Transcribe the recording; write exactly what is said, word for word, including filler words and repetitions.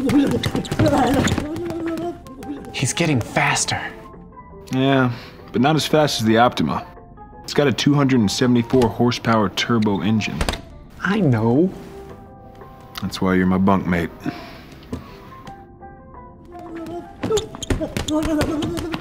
He's getting faster. Yeah, but not as fast as the Optima. It's got a two hundred seventy-four horsepower turbo engine. I know. That's why you're my bunkmate.